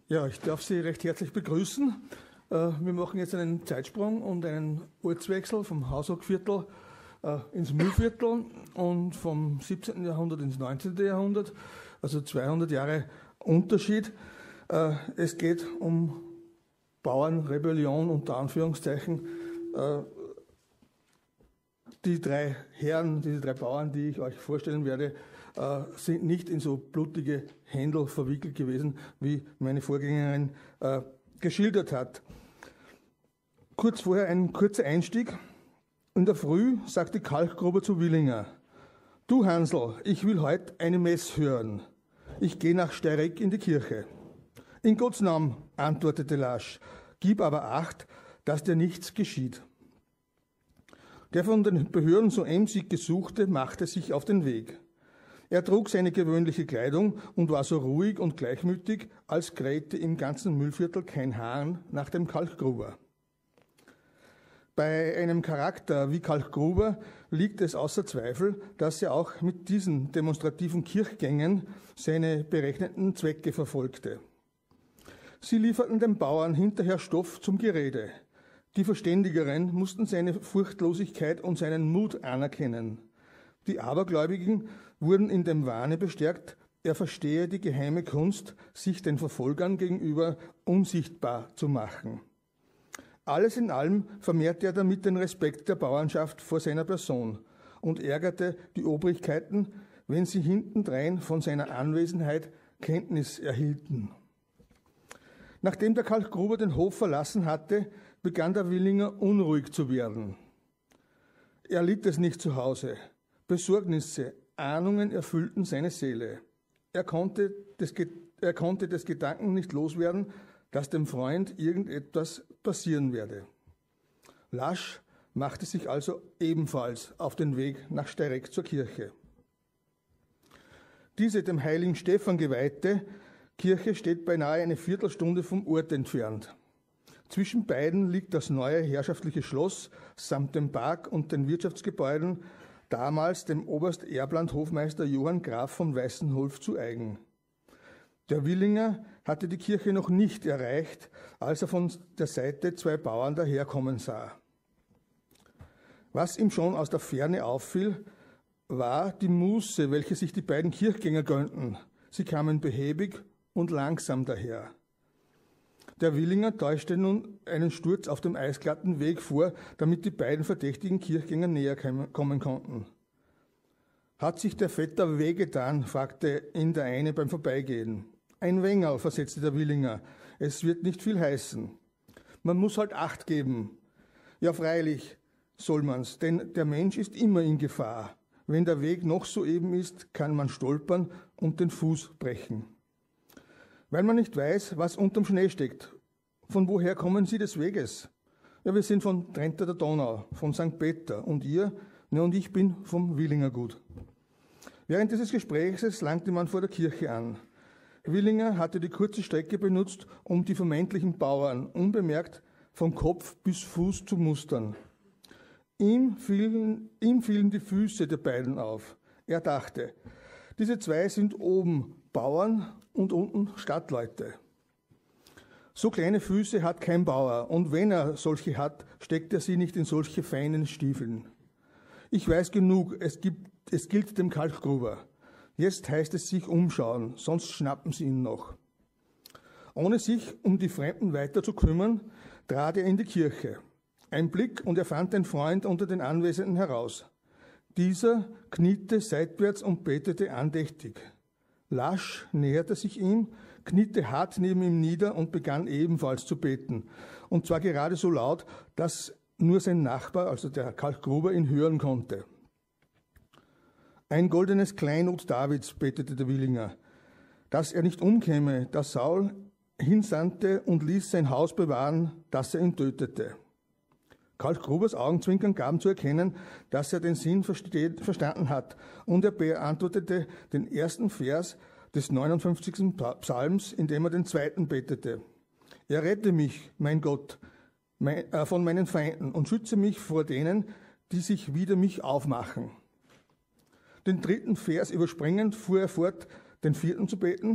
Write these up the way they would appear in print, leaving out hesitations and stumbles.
Ja, ich darf Sie recht herzlich begrüßen. Wir machen jetzt einen Zeitsprung und einen Ortswechsel vom Haushochviertel ins Mühlviertel und vom 17. Jahrhundert ins 19. Jahrhundert, also 200 Jahre Unterschied. Es geht um Bauernrebellion unter Anführungszeichen. Die drei Herren, diese drei Bauern, die ich euch vorstellen werde, sind nicht in so blutige Händel verwickelt gewesen, wie meine Vorgängerin geschildert hat. Kurz vorher ein kurzer Einstieg. In der Früh sagte Kalkgruber zu Willinger: Du Hansl, ich will heute eine Mess hören. Ich gehe nach Steireck in die Kirche. In Gottes Namen, antwortete Lasch, gib aber Acht, dass dir nichts geschieht. Der von den Behörden so emsig Gesuchte machte sich auf den Weg. Er trug seine gewöhnliche Kleidung und war so ruhig und gleichmütig, als krähte im ganzen Mühlviertel kein Hahn nach dem Kalkgruber. Bei einem Charakter wie Kalkgruber liegt es außer Zweifel, dass er auch mit diesen demonstrativen Kirchgängen seine berechneten Zwecke verfolgte. Sie lieferten den Bauern hinterher Stoff zum Gerede. Die Verständigeren mussten seine Furchtlosigkeit und seinen Mut anerkennen. Die Abergläubigen wurden in dem Wahne bestärkt, er verstehe die geheime Kunst, sich den Verfolgern gegenüber unsichtbar zu machen. Alles in allem vermehrte er damit den Respekt der Bauernschaft vor seiner Person und ärgerte die Obrigkeiten, wenn sie hintendrein von seiner Anwesenheit Kenntnis erhielten. Nachdem der Kalkgruber den Hof verlassen hatte, begann der Willinger unruhig zu werden. Er litt es nicht zu Hause. Besorgnisse, Ahnungen erfüllten seine Seele. Er konnte des Gedanken nicht loswerden, dass dem Freund irgendetwas passieren werde. Lasch machte sich also ebenfalls auf den Weg nach Steireck zur Kirche. Diese dem heiligen Stephan geweihte Kirche steht beinahe eine Viertelstunde vom Ort entfernt. Zwischen beiden liegt das neue herrschaftliche Schloss samt dem Park und den Wirtschaftsgebäuden, damals dem Oberst Erbland-Hofmeister Johann Graf von Weißenholf zu eigen. Der Willinger hatte die Kirche noch nicht erreicht, als er von der Seite zwei Bauern daherkommen sah. Was ihm schon aus der Ferne auffiel, war die Muße, welche sich die beiden Kirchgänger gönnten. Sie kamen behäbig und langsam daher. Der Willinger täuschte nun einen Sturz auf dem eisglatten Weg vor, damit die beiden verdächtigen Kirchgänger näher kommen konnten. Hat sich der Vetter wehgetan, fragte ihn der eine beim Vorbeigehen. Ein Wengerl, versetzte der Willinger, es wird nicht viel heißen. Man muss halt Acht geben. Ja, freilich soll man's, denn der Mensch ist immer in Gefahr. Wenn der Weg noch so eben ist, kann man stolpern und den Fuß brechen. Weil man nicht weiß, was unterm Schnee steckt. Von woher kommen Sie des Weges? Ja, wir sind von Trenta der Donau, von St. Peter. Und ihr? Ne, und ich bin vom Willingergut. Während dieses Gesprächs langte man vor der Kirche an. Willinger hatte die kurze Strecke benutzt, um die vermeintlichen Bauern unbemerkt von Kopf bis Fuß zu mustern. Ihm fielen die Füße der beiden auf. Er dachte, diese zwei sind oben Bauern und unten Stadtleute. So kleine Füße hat kein Bauer, und wenn er solche hat, steckt er sie nicht in solche feinen Stiefeln. Ich weiß genug, es gilt dem Kalkgruber. Jetzt heißt es sich umschauen, sonst schnappen sie ihn noch. Ohne sich um die Fremden weiter zu kümmern, trat er in die Kirche. Ein Blick und er fand den Freund unter den Anwesenden heraus. Dieser kniete seitwärts und betete andächtig. Lasch näherte sich ihm, kniete hart neben ihm nieder und begann ebenfalls zu beten. Und zwar gerade so laut, dass nur sein Nachbar, also der Kalkgruber, ihn hören konnte. Ein goldenes Kleinod Davids, betete der Willinger, dass er nicht umkäme, dass Saul hinsandte und ließ sein Haus bewahren, dass er ihn tötete. Kalkgrubers Augenzwinkern gaben zu erkennen, dass er den Sinn verstanden hat, und er beantwortete den ersten Vers des 59. Psalms, indem er den zweiten betete. Errette mich, mein Gott, von meinen Feinden und schütze mich vor denen, die sich wider mich aufmachen. Den dritten Vers überspringend fuhr er fort, den vierten zu beten,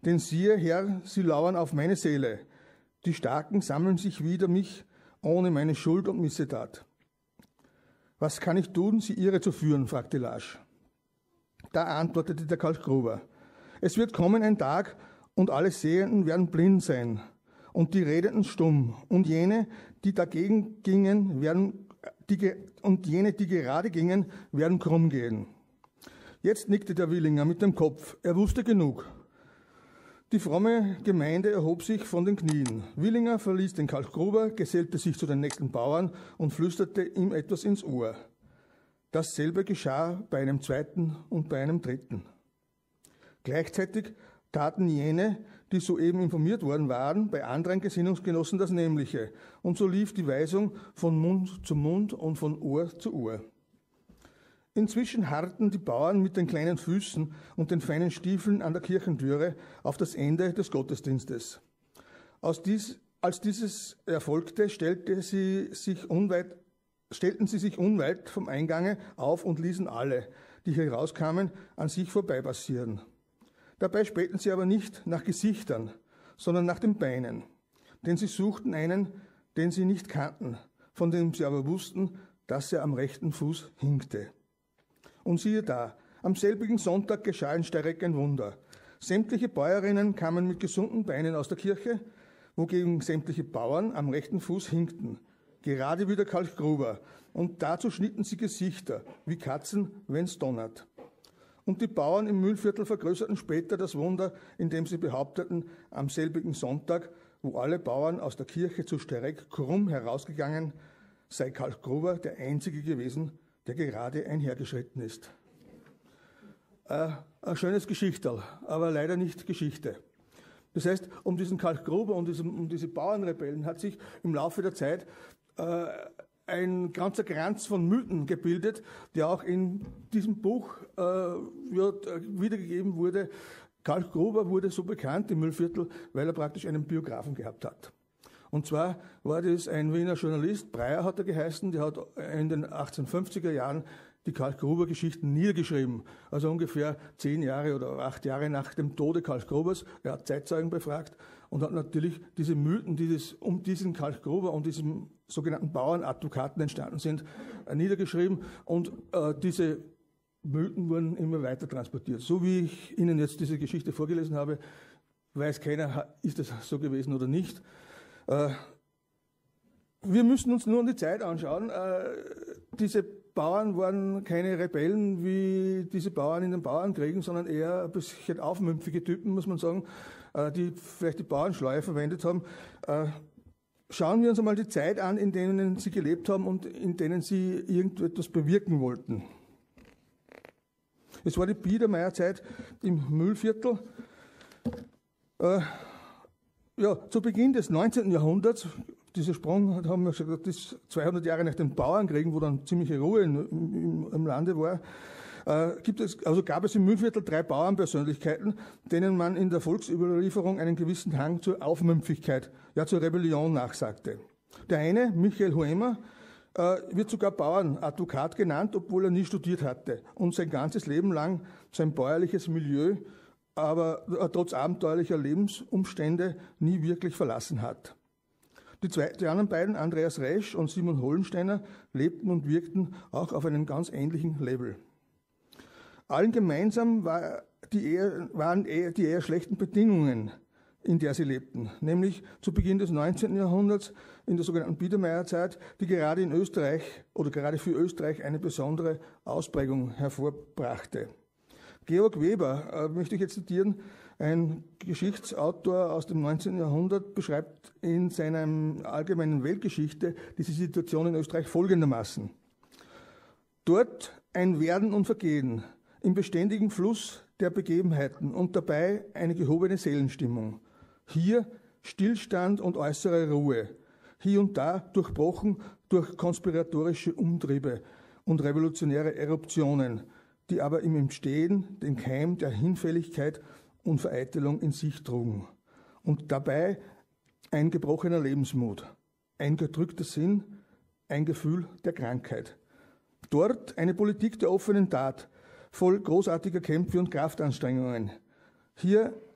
Denn siehe, Herr, sie lauern auf meine Seele. Die Starken sammeln sich wider mich, ohne meine Schuld und Missetat. Was kann ich tun, sie irre zu führen? Fragte Lasch. Da antwortete der Kalkgruber. Es wird kommen ein Tag, und alle Sehenden werden blind sein, und die Redenden stumm, und jene, die dagegen gingen, die gerade gingen, werden krumm gehen. Jetzt nickte der Willinger mit dem Kopf. Er wusste genug. Die fromme Gemeinde erhob sich von den Knien. Willinger verließ den Kalkgruber, gesellte sich zu den nächsten Bauern und flüsterte ihm etwas ins Ohr. Dasselbe geschah bei einem zweiten und bei einem dritten. Gleichzeitig taten jene, die soeben informiert worden waren, bei anderen Gesinnungsgenossen das Nämliche. Und so lief die Weisung von Mund zu Mund und von Ohr zu Ohr. Inzwischen harrten die Bauern mit den kleinen Füßen und den feinen Stiefeln an der Kirchentüre auf das Ende des Gottesdienstes. Als dieses erfolgte, stellten sie sich unweit vom Eingange auf und ließen alle, die herauskamen, an sich vorbeipassieren. Dabei spähten sie aber nicht nach Gesichtern, sondern nach den Beinen, denn sie suchten einen, den sie nicht kannten, von dem sie aber wussten, dass er am rechten Fuß hinkte. Und siehe da, am selbigen Sonntag geschah in Steyrek ein Wunder. Sämtliche Bäuerinnen kamen mit gesunden Beinen aus der Kirche, wogegen sämtliche Bauern am rechten Fuß hinkten, gerade wie der Kalkgruber, und dazu schnitten sie Gesichter, wie Katzen, wenn's donnert. Und die Bauern im Mühlviertel vergrößerten später das Wunder, indem sie behaupteten, am selbigen Sonntag, wo alle Bauern aus der Kirche zu Steyrek krumm herausgegangen, sei Kalkgruber der Einzige gewesen, der gerade einhergeschritten ist. Ein schönes Geschichterl, aber leider nicht Geschichte. Das heißt, um diesen Kalkgruber und um diese Bauernrebellen hat sich im Laufe der Zeit ein ganzer Kranz von Mythen gebildet, der auch in diesem Buch wiedergegeben wurde. Kalkgruber wurde so bekannt im Mühlviertel, weil er praktisch einen Biografen gehabt hat. Und zwar war das ein Wiener Journalist, Breyer hat er geheißen, der hat in den 1850er Jahren die Kalkgruber-Geschichten niedergeschrieben. Also ungefähr 10 Jahre oder 8 Jahre nach dem Tode Kalkgrubers. Er hat Zeitzeugen befragt und hat natürlich diese Mythen, die um diesen Kalkgruber und diesem sogenannten Bauernadvokaten entstanden sind, niedergeschrieben. Und diese Mythen wurden immer weiter transportiert. So wie ich Ihnen jetzt diese Geschichte vorgelesen habe, weiß keiner, ist das so gewesen oder nicht. Wir müssen uns nur die Zeit anschauen. Diese Bauern waren keine Rebellen wie diese Bauern in den Bauernkriegen, sondern eher ein bisschen aufmüpfige Typen, muss man sagen, die vielleicht die Bauernschleue verwendet haben. Schauen wir uns einmal die Zeit an, in denen sie gelebt haben und in denen sie irgendetwas bewirken wollten. Es war die Biedermeierzeit im Mühlviertel. Zu Beginn des 19. Jahrhunderts, dieser Sprung, haben wir gesagt, das ist 200 Jahre nach den Bauernkriegen, wo dann ziemliche Ruhe im Lande war, gab es im Mühlviertel 3 Bauernpersönlichkeiten, denen man in der Volksüberlieferung einen gewissen Hang zur Aufmüpfigkeit, ja zur Rebellion nachsagte. Der eine, Michael Huemer, wird sogar Bauernadvokat genannt, obwohl er nie studiert hatte und sein ganzes Leben lang sein bäuerliches Milieu, aber trotz abenteuerlicher Lebensumstände nie wirklich verlassen hat. Die anderen beiden, Andreas Resch und Simon Hollensteiner, lebten und wirkten auch auf einem ganz ähnlichen Level. Allen gemeinsam waren die eher schlechten Bedingungen, in der sie lebten, nämlich zu Beginn des 19. Jahrhunderts, in der sogenannten Biedermeierzeit, die gerade in Österreich oder gerade für Österreich eine besondere Ausprägung hervorbrachte. Georg Weber, möchte ich jetzt zitieren, ein Geschichtsautor aus dem 19. Jahrhundert, beschreibt in seiner allgemeinen Weltgeschichte diese Situation in Österreich folgendermaßen. Dort ein Werden und Vergehen, im beständigen Fluss der Begebenheiten und dabei eine gehobene Seelenstimmung. Hier Stillstand und äußere Ruhe, hier und da durchbrochen durch konspiratorische Umtriebe und revolutionäre Eruptionen, die aber im Entstehen den Keim der Hinfälligkeit und Vereitelung in sich trugen. Und dabei ein gebrochener Lebensmut, ein gedrückter Sinn, ein Gefühl der Krankheit. Dort eine Politik der offenen Tat, voll großartiger Kämpfe und Kraftanstrengungen. Hier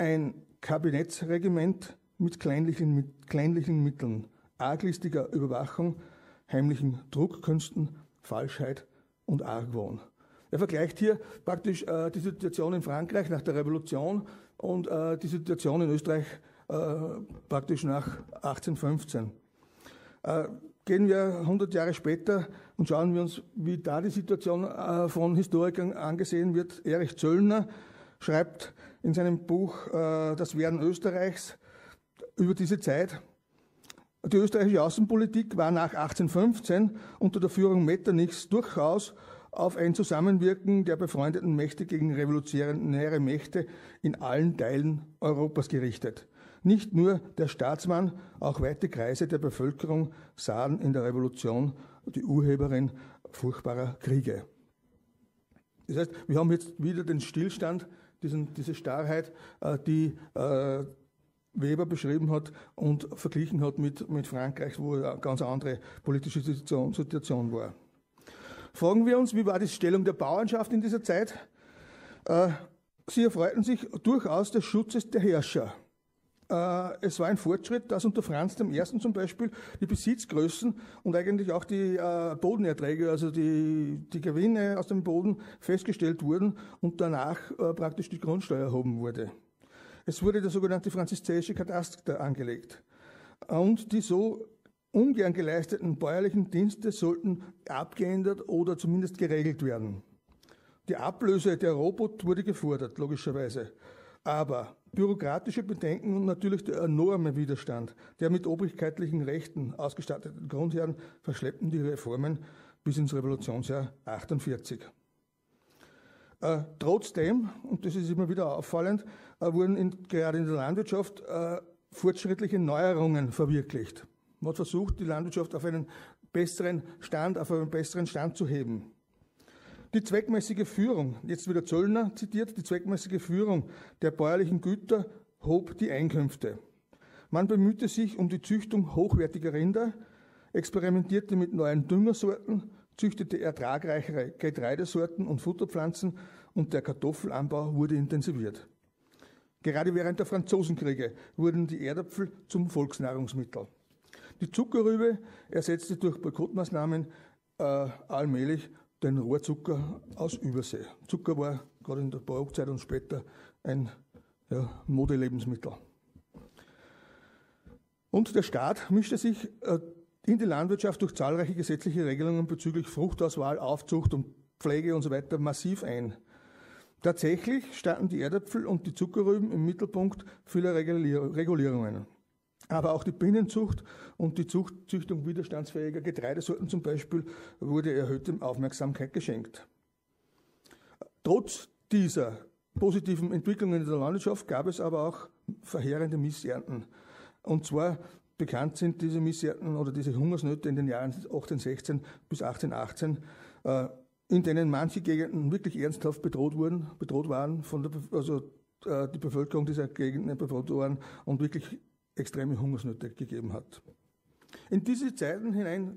ein Kabinettsregiment mit kleinlichen Mitteln, arglistiger Überwachung, heimlichen Druckkünsten, Falschheit und Argwohn. Er vergleicht hier praktisch die Situation in Frankreich nach der Revolution und die Situation in Österreich praktisch nach 1815. Gehen wir 100 Jahre später und schauen wir uns, wie da die Situation von Historikern angesehen wird. Erich Zöllner schreibt in seinem Buch Das Werden Österreichs über diese Zeit: Die österreichische Außenpolitik war nach 1815 unter der Führung Metternichs durchaus auf ein Zusammenwirken der befreundeten Mächte gegen revolutionäre Mächte in allen Teilen Europas gerichtet. Nicht nur der Staatsmann, auch weite Kreise der Bevölkerung sahen in der Revolution die Urheberin furchtbarer Kriege. Das heißt, wir haben jetzt wieder den Stillstand, diese Starrheit, die Weber beschrieben hat und verglichen hat mit Frankreich, wo eine ganz andere politische Situation war. Fragen wir uns, wie war die Stellung der Bauernschaft in dieser Zeit? Sie erfreuten sich durchaus des Schutzes der Herrscher. Es war ein Fortschritt, dass unter Franz I. zum Beispiel die Besitzgrößen und eigentlich auch die Bodenerträge, also die Gewinne aus dem Boden festgestellt wurden und danach praktisch die Grundsteuer erhoben wurde. Es wurde der sogenannte franziszäische Kataster angelegt. Und die so ungern geleisteten bäuerlichen Dienste sollten abgeändert oder zumindest geregelt werden. Die Ablöse der Robot wurde gefordert, logischerweise. Aber bürokratische Bedenken und natürlich der enorme Widerstand der mit obrigkeitlichen Rechten ausgestatteten Grundherren verschleppten die Reformen bis ins Revolutionsjahr 48. Trotzdem, und das ist immer wieder auffallend, wurden gerade in der Landwirtschaft fortschrittliche Neuerungen verwirklicht. Man hat versucht, die Landwirtschaft auf einen besseren Stand zu heben. Die zweckmäßige Führung, jetzt wieder Zöllner zitiert, die zweckmäßige Führung der bäuerlichen Güter hob die Einkünfte. Man bemühte sich um die Züchtung hochwertiger Rinder, experimentierte mit neuen Düngersorten, züchtete ertragreichere Getreidesorten und Futterpflanzen und der Kartoffelanbau wurde intensiviert. Gerade während der Franzosenkriege wurden die Erdäpfel zum Volksnahrungsmittel. Die Zuckerrübe ersetzte durch Boykottmaßnahmen allmählich den Rohrzucker aus Übersee. Zucker war gerade in der Barockzeit und später ein Modelebensmittel. Und der Staat mischte sich in die Landwirtschaft durch zahlreiche gesetzliche Regelungen bezüglich Fruchtauswahl, Aufzucht und Pflege und so weiter massiv ein. Tatsächlich standen die Erdäpfel und die Zuckerrüben im Mittelpunkt vieler Regulierungen. Aber auch die Bienenzucht und die Züchtung widerstandsfähiger Getreidesorten zum Beispiel wurde erhöhte Aufmerksamkeit geschenkt. Trotz dieser positiven Entwicklungen in der Landwirtschaft gab es aber auch verheerende Missernten. Und zwar bekannt sind diese Missernten oder diese Hungersnöte in den Jahren 1816 bis 1818, in denen manche Gegenden wirklich ernsthaft bedroht waren, die Bevölkerung dieser Gegenden bedroht waren und wirklich extreme Hungersnöte gegeben hat. In diese Zeiten hinein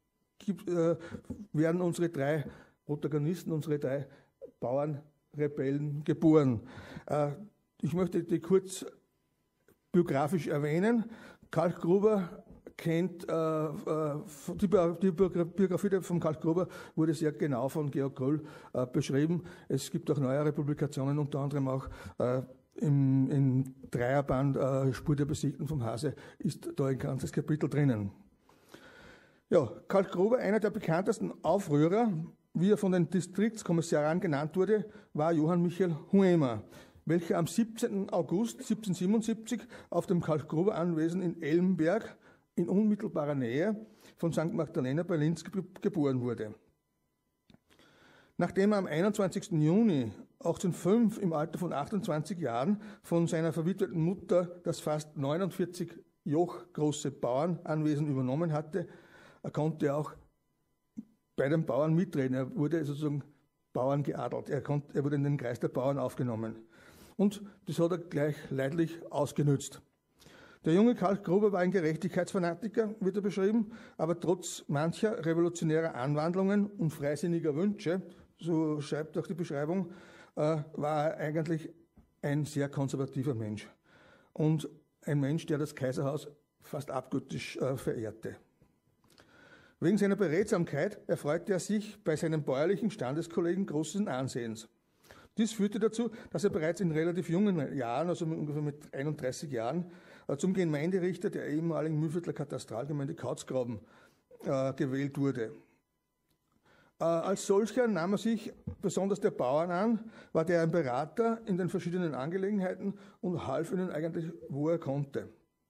werden unsere drei Protagonisten, unsere drei Bauernrebellen geboren. Ich möchte die kurz biografisch erwähnen. Karl Gruber kennt, die Biografie von Karl Gruber wurde sehr genau von Georg Gröll beschrieben. Es gibt auch neuere Publikationen, unter anderem auch im Dreierband Spur der Besiegten vom Hase ist da ein ganzes Kapitel drinnen. Ja, Karl Gruber, einer der bekanntesten Aufrührer, wie er von den Distriktskommissaren genannt wurde, war Johann Michael Huemer, welcher am 17. August 1777 auf dem Karl Gruber Anwesen in Elmberg in unmittelbarer Nähe von St. Magdalena bei Linz geboren wurde. Nachdem er am 21. Juni 1805 im Alter von 28 Jahren von seiner verwitweten Mutter das fast 49 Joch große Bauernanwesen übernommen hatte, konnte er auch bei den Bauern mitreden. Er wurde sozusagen Bauern geadelt. Er wurde in den Kreis der Bauern aufgenommen. Und das hat er gleich leidlich ausgenützt. Der junge Karl Gruber war ein Gerechtigkeitsfanatiker, wird er beschrieben, aber trotz mancher revolutionärer Anwandlungen und freisinniger Wünsche, so schreibt auch die Beschreibung, war er eigentlich ein sehr konservativer Mensch und ein Mensch, der das Kaiserhaus fast abgöttisch verehrte. Wegen seiner Beredsamkeit erfreute er sich bei seinen bäuerlichen Standeskollegen großen Ansehens. Dies führte dazu, dass er bereits in relativ jungen Jahren, also ungefähr mit 31 Jahren, zum Gemeinderichter der ehemaligen Mühlviertler Katastralgemeinde Kautzgraben gewählt wurde. Als solcher nahm er sich besonders der Bauern an, war der ein Berater in den verschiedenen Angelegenheiten und half ihnen eigentlich, wo er konnte.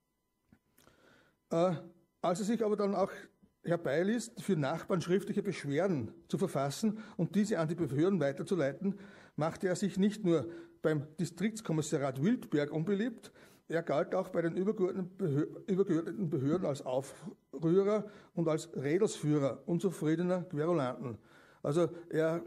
Als er sich aber dann auch herbeiließ, für Nachbarn schriftliche Beschwerden zu verfassen und diese an die Behörden weiterzuleiten, machte er sich nicht nur beim Distriktskommissariat Wildberg unbeliebt, er galt auch bei den übergeordneten Behörden als Aufrührer und als Rädelsführer unzufriedener Querulanten. Also er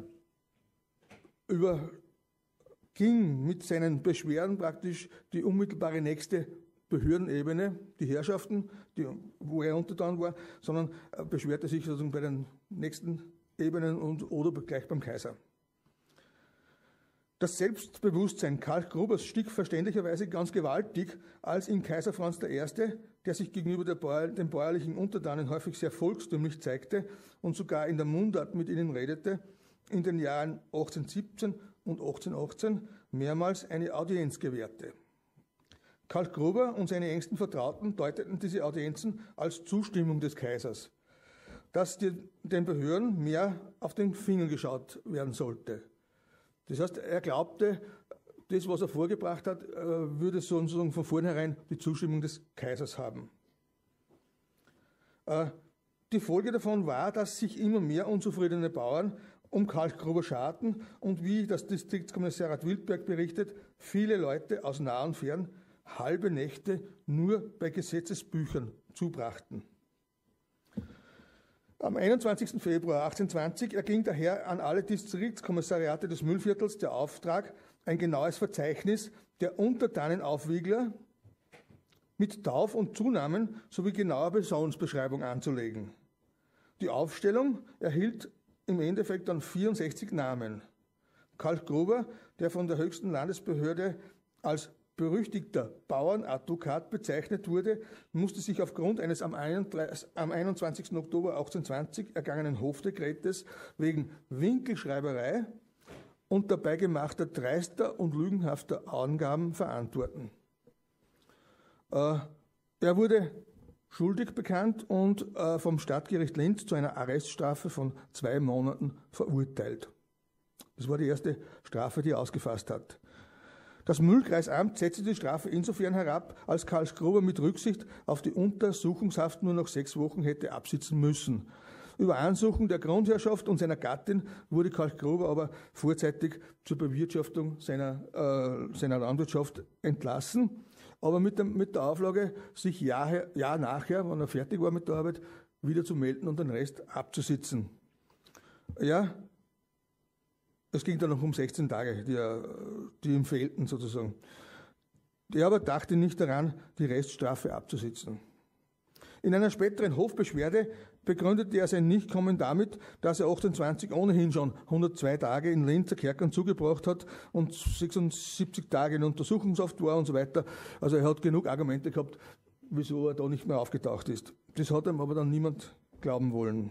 überging mit seinen Beschwerden praktisch die unmittelbare nächste Behördenebene, die Herrschaften, wo er untertan war, sondern beschwerte sich sozusagen bei den nächsten Ebenen oder gleich beim Kaiser. Das Selbstbewusstsein Karl Grubers stieg verständlicherweise ganz gewaltig, als ihn Kaiser Franz I., der sich gegenüber den bäuerlichen Untertanen häufig sehr volkstümlich zeigte und sogar in der Mundart mit ihnen redete, in den Jahren 1817 und 1818 mehrmals eine Audienz gewährte. Karl Gruber und seine engsten Vertrauten deuteten diese Audienzen als Zustimmung des Kaisers, dass den Behörden mehr auf den Finger geschaut werden sollte. Das heißt, er glaubte, das, was er vorgebracht hat, würde sozusagen von vornherein die Zustimmung des Kaisers haben. Die Folge davon war, dass sich immer mehr unzufriedene Bauern um Karl Gruber scharten und, wie das Distriktskommissariat Wildberg berichtet, viele Leute aus nah und fern halbe Nächte nur bei Gesetzesbüchern zubrachten. Am 21. Februar 1820 erging daher an alle Distriktskommissariate des Mühlviertels der Auftrag, ein genaues Verzeichnis der Untertanenaufwiegler mit Tauf- und Zunamen sowie genauer Personensbeschreibung anzulegen. Die Aufstellung erhielt im Endeffekt dann 64 Namen. Karl Gruber, der von der höchsten Landesbehörde als berüchtigter Bauernadvokat bezeichnet wurde, musste sich aufgrund eines am 21. Oktober 1820 ergangenen Hofdekretes wegen Winkelschreiberei und dabei gemachter dreister und lügenhafter Angaben verantworten. Er wurde schuldig bekannt und vom Stadtgericht Linz zu einer Arreststrafe von 2 Monaten verurteilt. Das war die erste Strafe, die er ausgefasst hat. Das Mühlkreisamt setzte die Strafe insofern herab, als Karl Gruber mit Rücksicht auf die Untersuchungshaft nur noch 6 Wochen hätte absitzen müssen. Über Ansuchen der Grundherrschaft und seiner Gattin wurde Karl Gruber aber vorzeitig zur Bewirtschaftung seiner Landwirtschaft entlassen, aber mit der Auflage, sich Jahr nachher, wenn er fertig war mit der Arbeit, wieder zu melden und den Rest abzusitzen. Ja, es ging dann noch um 16 Tage, die ihm fehlten sozusagen. Er aber dachte nicht daran, die Reststrafe abzusitzen. In einer späteren Hofbeschwerde begründete er sein Nichtkommen damit, dass er 1820 ohnehin schon 102 Tage in Linzer Kerkern zugebracht hat und 76 Tage in Untersuchungshaft war und so weiter. Also er hat genug Argumente gehabt, wieso er da nicht mehr aufgetaucht ist. Das hat ihm aber dann niemand glauben wollen.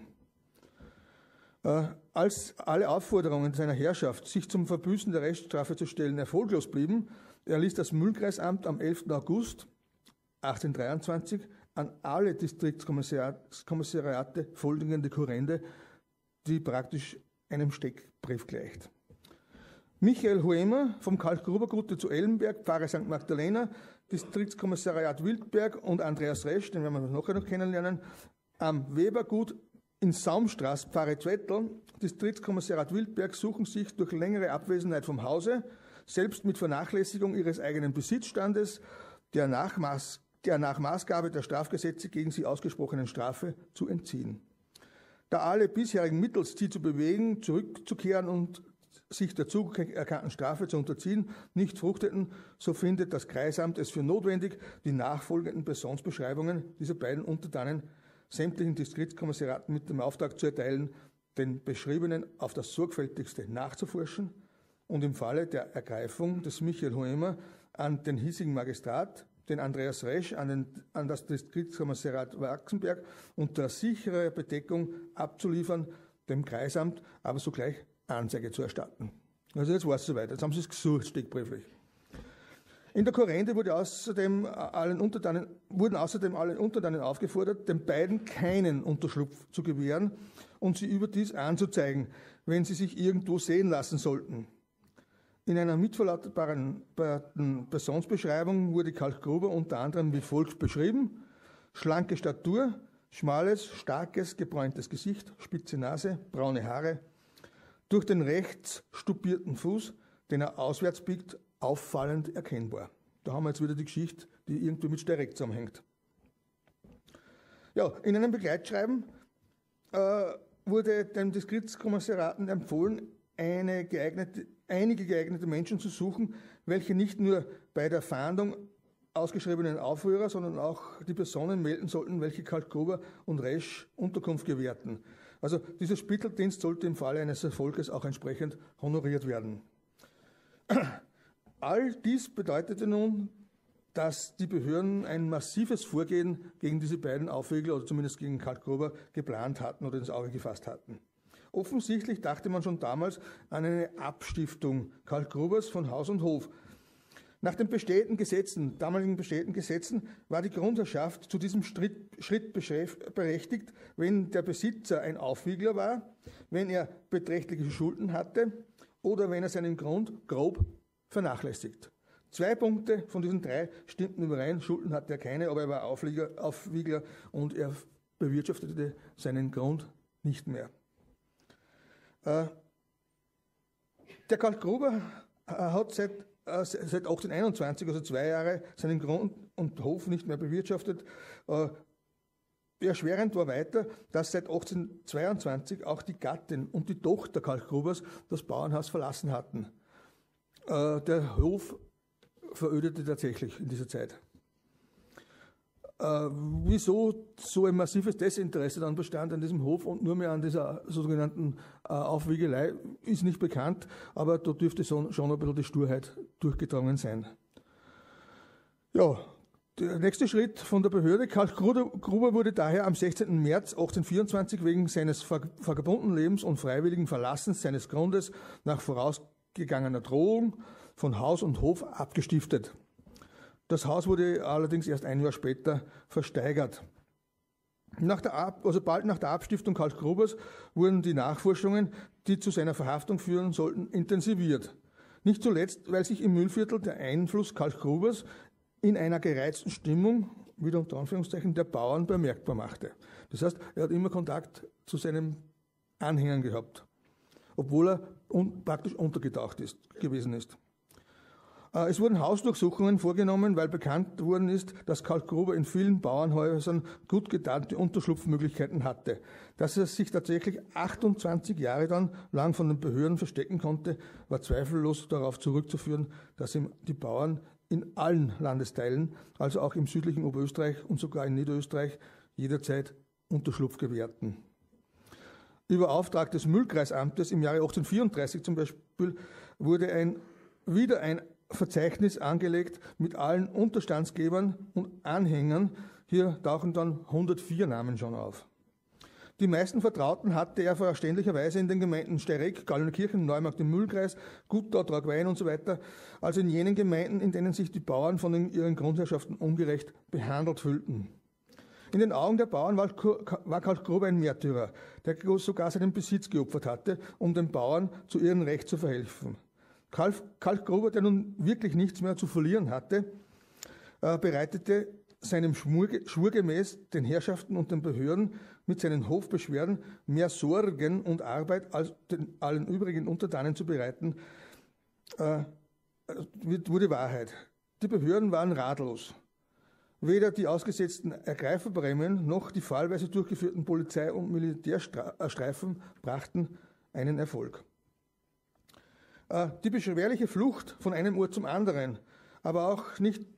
Als alle Aufforderungen seiner Herrschaft, sich zum Verbüßen der Reststrafe zu stellen, erfolglos blieben, erließ das Mühlkreisamt am 11. August 1823 an alle Distriktskommissariate folgende Kurrende, die praktisch einem Steckbrief gleicht. Michael Huemer vom Karl-Gruber-Gute zu Ellenberg, Pfarrer St. Magdalena, Distriktskommissariat Wildberg und Andreas Resch, den werden wir nachher noch kennenlernen, am Webergut in Saumstraß, Pfarre Zwettl, Distriktskommissariat Wildberg suchen sich durch längere Abwesenheit vom Hause, selbst mit Vernachlässigung ihres eigenen Besitzstandes, der nach Maßgabe der Strafgesetze gegen sie ausgesprochenen Strafe zu entziehen. Da alle bisherigen Mittel, sie zu bewegen, zurückzukehren und sich der zuerkannten Strafe zu unterziehen, nicht fruchteten, so findet das Kreisamt es für notwendig, die nachfolgenden Personsbeschreibungen dieser beiden Untertanen sämtlichen Distriktskommissariaten mit dem Auftrag zu erteilen, den Beschriebenen auf das Sorgfältigste nachzuforschen, und im Falle der Ergreifung des Michael Huemer an den hiesigen Magistrat, den Andreas Resch, an das Distriktskommissariat Wachsenberg unter sicherer Bedeckung abzuliefern, dem Kreisamt aber sogleich Anzeige zu erstatten. Also jetzt war es soweit, jetzt haben sie es gesucht, steckbrieflich. In der Korrente wurden außerdem allen Untertanen aufgefordert, den beiden keinen Unterschlupf zu gewähren und sie überdies anzuzeigen, wenn sie sich irgendwo sehen lassen sollten. In einer mitverlautbaren Personsbeschreibung wurde Karl Gruber unter anderem wie folgt beschrieben: schlanke Statur, schmales, starkes, gebräuntes Gesicht, spitze Nase, braune Haare, durch den rechts stupierten Fuß, den er auswärts biegt, auffallend erkennbar. Da haben wir jetzt wieder die Geschichte, die irgendwie mit Sterek zusammenhängt. Ja, in einem Begleitschreiben wurde dem Distriktskommissariaten empfohlen, einige geeignete Menschen zu suchen, welche nicht nur bei der Fahndung ausgeschriebenen Aufrührer, sondern auch die Personen melden sollten, welche Karl Gruber und Resch Unterkunft gewährten. Also dieser Spitteldienst sollte im Falle eines Erfolges auch entsprechend honoriert werden. All dies bedeutete nun, dass die Behörden ein massives Vorgehen gegen diese beiden Aufwiegler, oder zumindest gegen Karl Gruber, geplant hatten oder ins Auge gefasst hatten. Offensichtlich dachte man schon damals an eine Abstiftung Karl Grubers von Haus und Hof. Nach den damaligen bestehenden Gesetzen war die Grundherrschaft zu diesem Schritt berechtigt, wenn der Besitzer ein Aufwiegler war, wenn er beträchtliche Schulden hatte oder wenn er seinen Grund grob vernachlässigt. 2 Punkte von diesen 3 stimmten überein. Schulden hatte er keine, aber er war Aufwiegler und er bewirtschaftete seinen Grund nicht mehr. Der Karl Gruber hat seit 1821, also 2 Jahre, seinen Grund und Hof nicht mehr bewirtschaftet. Erschwerend war weiter, dass seit 1822 auch die Gattin und die Tochter Karl Grubers das Bauernhaus verlassen hatten. Der Hof verödete tatsächlich in dieser Zeit. Wieso so ein massives Desinteresse dann bestand an diesem Hof und nur mehr an dieser sogenannten Aufwiegelei, ist nicht bekannt, aber da dürfte schon ein bisschen die Sturheit durchgedrungen sein. Ja, der nächste Schritt von der Behörde. Karl Gruber wurde daher am 16. März 1824 wegen seines vagabunden Lebens und freiwilligen Verlassens seines Grundes nach vorausgegangener Drohung von Haus und Hof abgestiftet. Das Haus wurde allerdings erst ein Jahr später versteigert. Bald nach der Abstiftung Karl Grubers wurden die Nachforschungen, die zu seiner Verhaftung führen sollten, intensiviert. Nicht zuletzt, weil sich im Mühlviertel der Einfluss Karl Grubers in einer gereizten Stimmung, wieder unter Anführungszeichen, der Bauern bemerkbar machte. Das heißt, er hat immer Kontakt zu seinen Anhängern gehabt, obwohl er praktisch untergetaucht gewesen ist. Es wurden Hausdurchsuchungen vorgenommen, weil bekannt worden ist, dass Karl Gruber in vielen Bauernhäusern gut getarnte Unterschlupfmöglichkeiten hatte. Dass er sich tatsächlich 28 Jahre lang von den Behörden verstecken konnte, war zweifellos darauf zurückzuführen, dass ihm die Bauern in allen Landesteilen, also auch im südlichen Oberösterreich und sogar in Niederösterreich, jederzeit Unterschlupf gewährten. Über Auftrag des Mühlkreisamtes im Jahre 1834 zum Beispiel wurde wieder ein Verzeichnis angelegt mit allen Unterstandsgebern und Anhängern. Hier tauchen dann 104 Namen schon auf. Die meisten Vertrauten hatte er verständlicherweise in den Gemeinden Sterek, Gallnerkirchen, Neumarkt im Mühlkreis, Gutau, Tragwein und so weiter, also in jenen Gemeinden, in denen sich die Bauern von ihren Grundherrschaften ungerecht behandelt fühlten. In den Augen der Bauern war Karl Gruber ein Märtyrer, der sogar seinen Besitz geopfert hatte, um den Bauern zu ihrem Recht zu verhelfen. Karl Gruber, der nun wirklich nichts mehr zu verlieren hatte, bereitete seinem Schwur gemäß den Herrschaften und den Behörden mit seinen Hofbeschwerden mehr Sorgen und Arbeit als den allen übrigen Untertanen zu bereiten, wurde Wahrheit. Die Behörden waren ratlos. Weder die ausgesetzten Ergreiferprämien noch die fallweise durchgeführten Polizei- und Militärstreifen brachten einen Erfolg. Die beschwerliche Flucht von einem Ort zum anderen, aber auch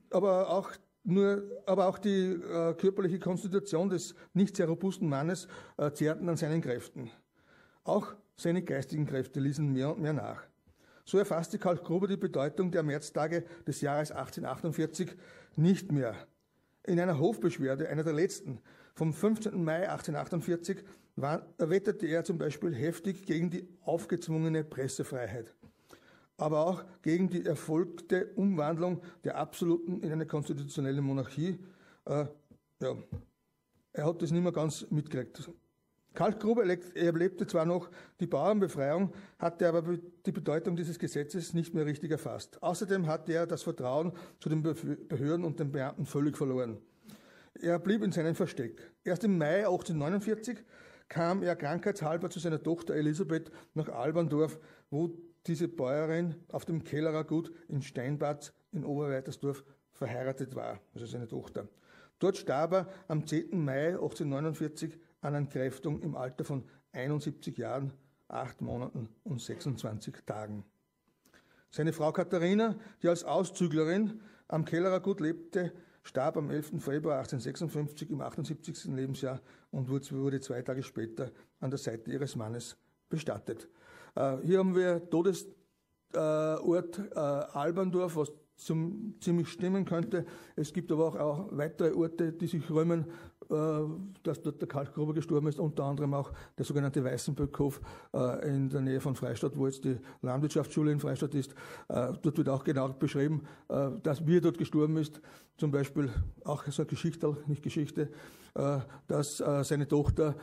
die körperliche Konstitution des nicht sehr robusten Mannes zehrten an seinen Kräften. Auch seine geistigen Kräfte ließen mehr und mehr nach. So erfasste Karl Gruber die Bedeutung der Märztage des Jahres 1848 nicht mehr. In einer Hofbeschwerde, einer der letzten, vom 15. Mai 1848, wetterte er zum Beispiel heftig gegen die aufgezwungene Pressefreiheit, aber auch gegen die erfolgte Umwandlung der Absoluten in eine konstitutionelle Monarchie. Er hat das nicht mehr ganz mitgekriegt. Karl Gruber erlebte zwar noch die Bauernbefreiung, hatte aber die Bedeutung dieses Gesetzes nicht mehr richtig erfasst. Außerdem hatte er das Vertrauen zu den Behörden und den Beamten völlig verloren. Er blieb in seinem Versteck. Erst im Mai 1849 kam er krankheitshalber zu seiner Tochter Elisabeth nach Alberndorf, wo diese Bäuerin auf dem Kellerer Gut in Steinbad in Oberweitersdorf verheiratet war, also seine Tochter. Dort starb er am 10. Mai 1849 an Entkräftung im Alter von 71 Jahren, 8 Monaten und 26 Tagen. Seine Frau Katharina, die als Auszüglerin am Kellerer Gut lebte, starb am 11. Februar 1856 im 78. Lebensjahr und wurde 2 Tage später an der Seite ihres Mannes bestattet. Hier haben wir Todesort Alberndorf, was ziemlich stimmen könnte. Es gibt aber auch weitere Orte, die sich rühmen, dass dort der Karl Gruber gestorben ist, unter anderem auch der sogenannte Weißenböckhof in der Nähe von Freistadt, wo jetzt die Landwirtschaftsschule in Freistadt ist. Dort wird auch genau beschrieben, dass wie er dort gestorben ist. Zum Beispiel auch so eine Geschichte, nicht Geschichte, dass seine Tochter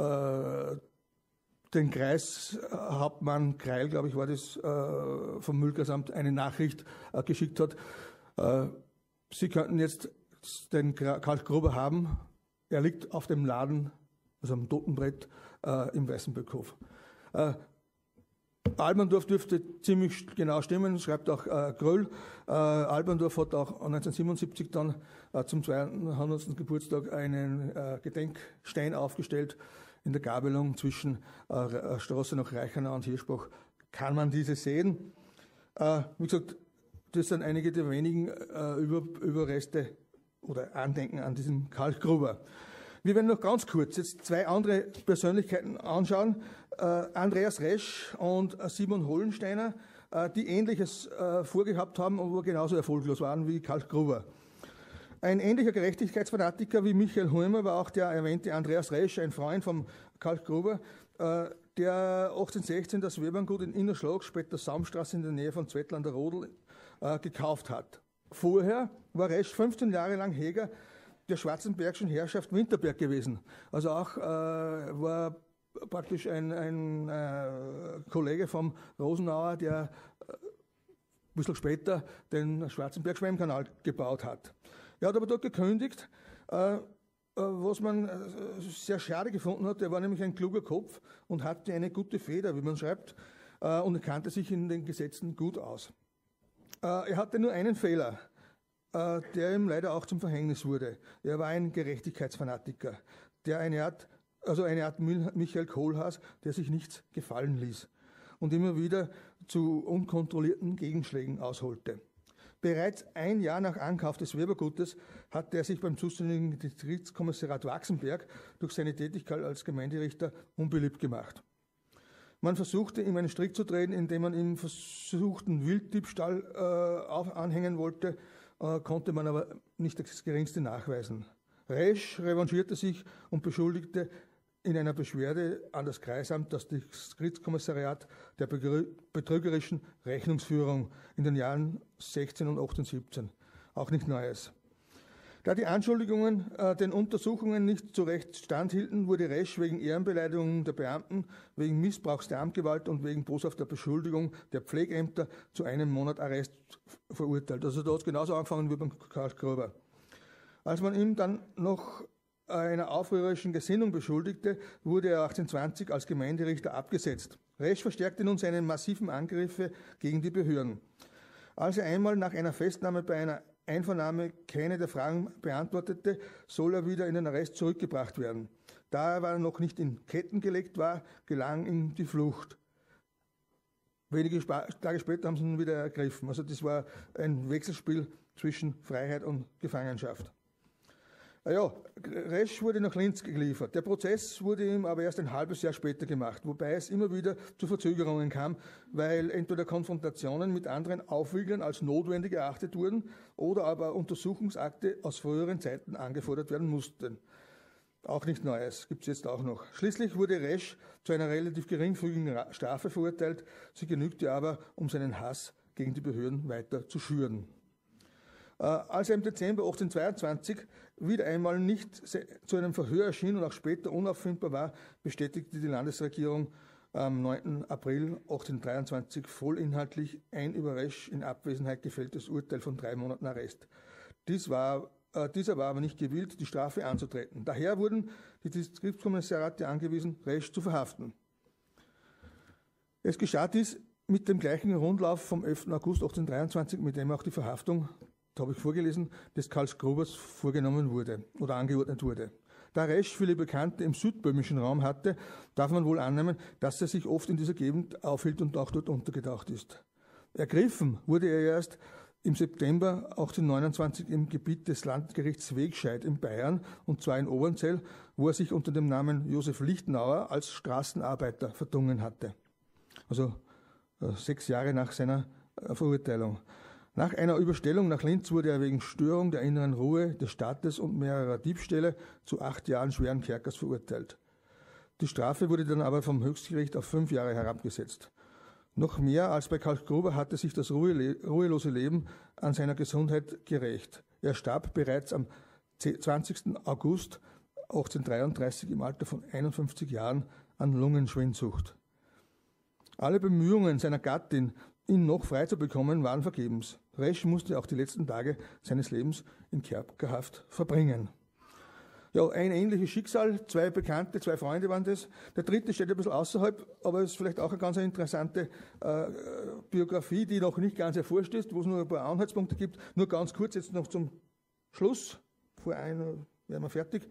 den Kreishauptmann Kreil, glaube ich, war das, vom Mühlkreisamt, eine Nachricht geschickt hat. Sie könnten jetzt den Karl Gruber haben. Er liegt auf dem Laden, also am Totenbrett, im Weißenböckhof. Alberndorf dürfte ziemlich genau stimmen, schreibt auch Gröll. Alberndorf hat auch 1977 dann zum 200. Geburtstag einen Gedenkstein aufgestellt. In der Gabelung zwischen Straße nach Reichenau und Hirschbach kann man diese sehen. Wie gesagt, das sind einige der wenigen Überreste oder Andenken an diesen Karl Gruber. Wir werden noch ganz kurz jetzt 2 andere Persönlichkeiten anschauen. Andreas Resch und Simon Hollensteiner, die Ähnliches vorgehabt haben, aber genauso erfolglos waren wie Karl Gruber. Ein ähnlicher Gerechtigkeitsfanatiker wie Michael Hulmer war auch der erwähnte Andreas Resch, ein Freund von Karl Gruber, der 1816 das Weberngut in Innerschlag, später Saumstraße in der Nähe von Zwettl an der Rodel, gekauft hat. Vorher war Resch 15 Jahre lang Jäger der schwarzenbergischen Herrschaft Winterberg gewesen. Also auch war praktisch ein Kollege vom Rosenauer, der ein bisschen später den Schwarzenberg-Schwemmkanal gebaut hat. Er hat aber dort gekündigt, was man sehr schade gefunden hat. Er war nämlich ein kluger Kopf und hatte eine gute Feder, wie man schreibt, und kannte sich in den Gesetzen gut aus. Er hatte nur einen Fehler, der ihm leider auch zum Verhängnis wurde. Er war ein Gerechtigkeitsfanatiker, der eine Art Michael Kohlhaas, der sich nichts gefallen ließ und immer wieder zu unkontrollierten Gegenschlägen ausholte. Bereits ein Jahr nach Ankauf des Webergutes hatte er sich beim zuständigen Distriktskommissariat Wachsenberg durch seine Tätigkeit als Gemeinderichter unbeliebt gemacht. Man versuchte, ihm einen Strick zu drehen, indem man ihm versuchten Wilddiebstahl anhängen wollte, konnte man aber nicht das Geringste nachweisen. Resch revanchierte sich und beschuldigte in einer Beschwerde an das Kreisamt das Distriktskommissariat der betrügerischen Rechnungsführung in den Jahren 16 und 18, 17. Auch nicht Neues. Da die Anschuldigungen den Untersuchungen nicht zu Recht standhielten, wurde Resch wegen Ehrenbeleidigung der Beamten, wegen Missbrauchs der Amtgewalt und wegen boshafter Beschuldigung der Pflegämter zu 1 Monat Arrest verurteilt. Also da hat es genauso angefangen wie beim Karl Gruber. Als man ihm dann noch einer aufrührerischen Gesinnung beschuldigte, wurde er 1820 als Gemeinderichter abgesetzt. Resch verstärkte nun seine massiven Angriffe gegen die Behörden. Als er einmal nach einer Festnahme bei einer Einvernahme keine der Fragen beantwortete, soll er wieder in den Arrest zurückgebracht werden. Da er aber noch nicht in Ketten gelegt war, gelang ihm die Flucht. Wenige Tage später haben sie ihn wieder ergriffen. Also das war ein Wechselspiel zwischen Freiheit und Gefangenschaft. Ja, Resch wurde nach Linz geliefert. Der Prozess wurde ihm aber erst ein halbes Jahr später gemacht, wobei es immer wieder zu Verzögerungen kam, weil entweder Konfrontationen mit anderen Aufwieglern als notwendig erachtet wurden oder aber Untersuchungsakte aus früheren Zeiten angefordert werden mussten. Auch nicht Neues, gibt es jetzt auch noch. Schließlich wurde Resch zu einer relativ geringfügigen Strafe verurteilt. Sie genügte aber, um seinen Hass gegen die Behörden weiter zu schüren. Als er im Dezember 1822 wieder einmal nicht zu einem Verhör erschien und auch später unauffindbar war, bestätigte die Landesregierung am 9. April 1823 vollinhaltlich ein über Resch in Abwesenheit gefälltes Urteil von 3 Monaten Arrest. Dieser war aber nicht gewillt, die Strafe anzutreten. Daher wurden die Distriktskommissariate angewiesen, Resch zu verhaften. Es geschah dies mit dem gleichen Rundlauf vom 11. August 1823, mit dem auch die Verhaftung, das habe ich vorgelesen, des Karls Grubers vorgenommen wurde oder angeordnet wurde. Da Resch viele Bekannte im südböhmischen Raum hatte, darf man wohl annehmen, dass er sich oft in dieser Gegend aufhielt und auch dort untergetaucht ist. Ergriffen wurde er erst im September 1829 im Gebiet des Landgerichts Wegscheid in Bayern, und zwar in Obernzell, wo er sich unter dem Namen Josef Lichtenauer als Straßenarbeiter verdungen hatte. Also 6 Jahre nach seiner Verurteilung. Nach einer Überstellung nach Linz wurde er wegen Störung der inneren Ruhe des Staates und mehrerer Diebstähle zu 8 Jahren schweren Kerkers verurteilt. Die Strafe wurde dann aber vom Höchstgericht auf 5 Jahre herabgesetzt. Noch mehr als bei Karl Gruber hatte sich das ruhelose Leben an seiner Gesundheit gerächt. Er starb bereits am 20. August 1833 im Alter von 51 Jahren an Lungenschwindsucht. Alle Bemühungen seiner Gattin, ihn noch frei zu bekommen, waren vergebens. Resch musste auch die letzten Tage seines Lebens in Kerkerhaft verbringen. Ja, ein ähnliches Schicksal, 2 Bekannte, 2 Freunde waren das. Der dritte steht ein bisschen außerhalb, aber ist vielleicht auch eine ganz interessante Biografie, die noch nicht ganz hervorstößt, wo es nur ein paar Anhaltspunkte gibt. Nur ganz kurz jetzt noch zum Schluss, vor einer wären wir fertig.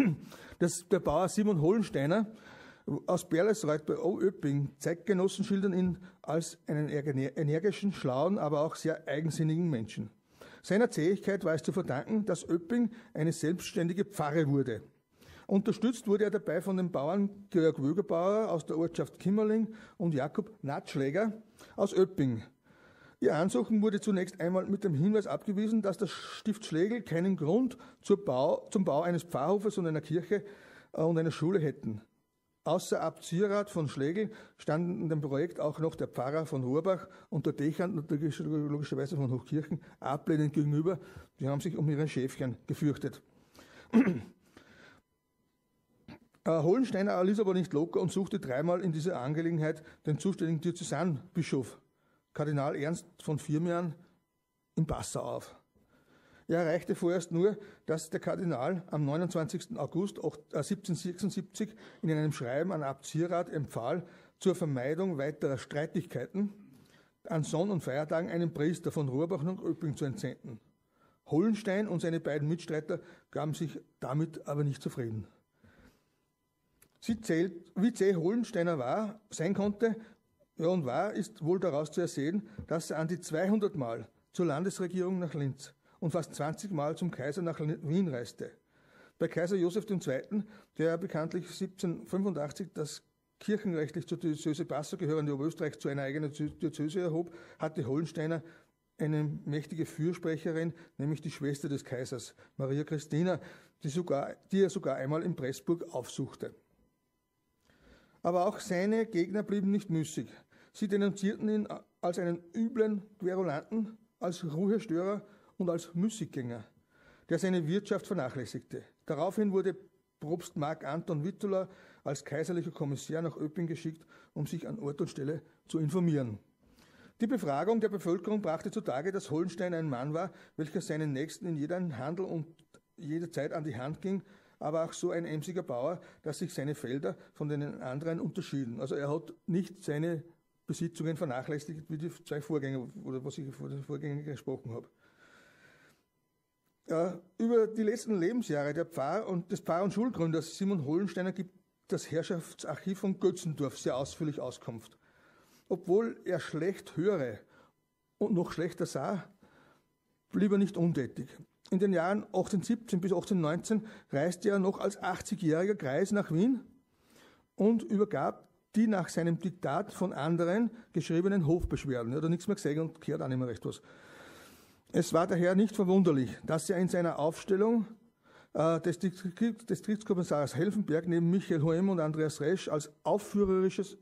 Der Bauer Simon Hollensteiner aus Berlesreuth bei Oöpping, Zeitgenossen schildern ihn als einen energischen, schlauen, aber auch sehr eigensinnigen Menschen. Seiner Zähigkeit war es zu verdanken, dass Oöpping eine selbstständige Pfarre wurde. Unterstützt wurde er dabei von den Bauern Georg Wögerbauer aus der Ortschaft Kimmerling und Jakob Natschläger aus Oöpping. Ihr Ansuchen wurde zunächst einmal mit dem Hinweis abgewiesen, dass das Stift Schlegel keinen Grund zum Bau eines Pfarrhofes und einer Kirche und einer Schule hätten. Außer Abt Sierat von Schlegel standen in dem Projekt auch noch der Pfarrer von Rohrbach und der Dechant, natürlich logischerweise von Hochkirchen, ablehnend gegenüber. Die haben sich um ihre Schäfchen gefürchtet. Hollensteiner ließ aber nicht locker und suchte 3-mal in dieser Angelegenheit den zuständigen Diözesanbischof, Kardinal Ernst von Firmian, in Passau auf. Er erreichte vorerst nur, dass der Kardinal am 29. August 1776 in einem Schreiben an Abt Sierat empfahl, zur Vermeidung weiterer Streitigkeiten an Sonn- und Feiertagen einen Priester von Rohrbach nach Oöpping zu entsenden. Hollenstein und seine beiden Mitstreiter gaben sich damit aber nicht zufrieden. Wie zäh Hollensteiner sein konnte, ja und war, ist wohl daraus zu ersehen, dass er an die 200 Mal zur Landesregierung nach Linz und fast 20 Mal zum Kaiser nach Wien reiste. Bei Kaiser Joseph II., der bekanntlich 1785 das kirchenrechtlich zur Diözese Passau gehörende Oberösterreich zu einer eigenen Diözese erhob, hatte Hollensteiner eine mächtige Fürsprecherin, nämlich die Schwester des Kaisers, Maria Christina, die er sogar einmal in Pressburg aufsuchte. Aber auch seine Gegner blieben nicht müßig. Sie denunzierten ihn als einen üblen Querulanten, als Ruhestörer und als Müßiggänger, der seine Wirtschaft vernachlässigte. Daraufhin wurde Propst Mark Anton Wittula als kaiserlicher Kommissär nach Oöpping geschickt, um sich an Ort und Stelle zu informieren. Die Befragung der Bevölkerung brachte zutage, dass Hollenstein ein Mann war, welcher seinen Nächsten in jedem Handel und jederzeit an die Hand ging, aber auch so ein emsiger Bauer, dass sich seine Felder von den anderen unterschieden. Also er hat nicht seine Besitzungen vernachlässigt, wie die 2 Vorgänger, oder was ich vor den Vorgängern gesprochen habe. Über die letzten Lebensjahre des Pfarr- und Schulgründers Simon Hollensteiner gibt das Herrschaftsarchiv von Götzendorf sehr ausführlich Auskunft. Obwohl er schlecht höre und noch schlechter sah, blieb er nicht untätig. In den Jahren 1817 bis 1819 reiste er noch als 80-jähriger Greis nach Wien und übergab die nach seinem Diktat von anderen geschriebenen Hofbeschwerden. Er hat nichts mehr gesehen und gehört auch nicht mehr recht was. Es war daher nicht verwunderlich, dass er in seiner Aufstellung des Distriktskommissars Helfenberg neben Michael Holm und Andreas Resch als aufrührerisches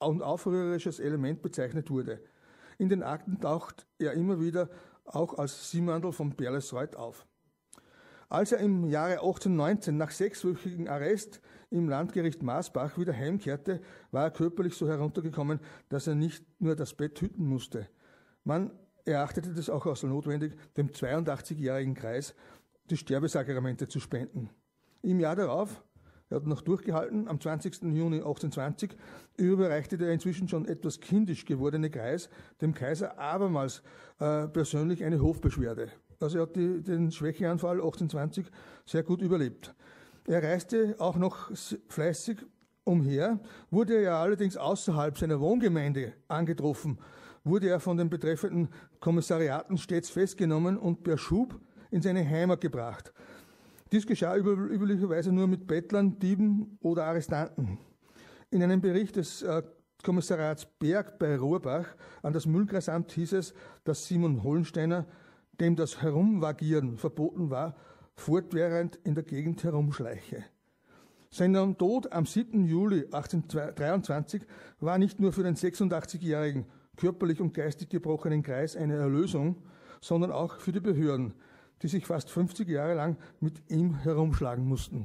Element bezeichnet wurde. In den Akten taucht er immer wieder auch als Simandl von Berlesreuth auf. Als er im Jahre 1819 nach 6-wöchigem Arrest im Landgericht Maasbach wieder heimkehrte, war er körperlich so heruntergekommen, dass er nicht nur das Bett hüten musste. Man erachtete das auch als notwendig, dem 82-jährigen Greis die Sterbesakramente zu spenden. Im Jahr darauf, er hat noch durchgehalten, am 20. Juni 1820 überreichte der inzwischen schon etwas kindisch gewordene Greis dem Kaiser abermals persönlich eine Hofbeschwerde. Also er hat den Schwächeanfall 1820 sehr gut überlebt. Er reiste auch noch fleißig umher, wurde er ja allerdings außerhalb seiner Wohngemeinde angetroffen, wurde er von den betreffenden Kommissariaten stets festgenommen und per Schub in seine Heimat gebracht. Dies geschah üblicherweise nur mit Bettlern, Dieben oder Arrestanten. In einem Bericht des Kommissariats Berg bei Rohrbach an das Mühlkreisamt hieß es, dass Simon Hollensteiner, dem das Herumvagieren verboten war, fortwährend in der Gegend herumschleiche. Sein Tod am 7. Juli 1823 war nicht nur für den 86-jährigen, körperlich und geistig gebrochenen Greis eine Erlösung, sondern auch für die Behörden, die sich fast 50 Jahre lang mit ihm herumschlagen mussten.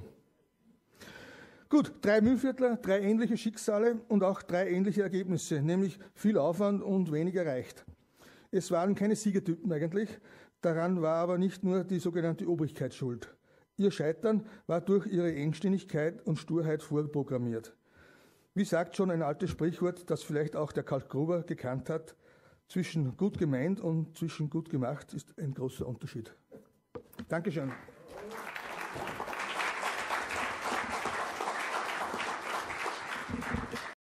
Gut, 3 Mühlviertler, 3 ähnliche Schicksale und auch 3 ähnliche Ergebnisse, nämlich viel Aufwand und wenig erreicht. Es waren keine Siegertypen eigentlich, daran war aber nicht nur die sogenannte Obrigkeit schuld. Ihr Scheitern war durch ihre Engstimmigkeit und Sturheit vorprogrammiert. Wie sagt schon ein altes Sprichwort, das vielleicht auch der Karl Gruber gekannt hat, zwischen gut gemeint und zwischen gut gemacht ist ein großer Unterschied. Dankeschön.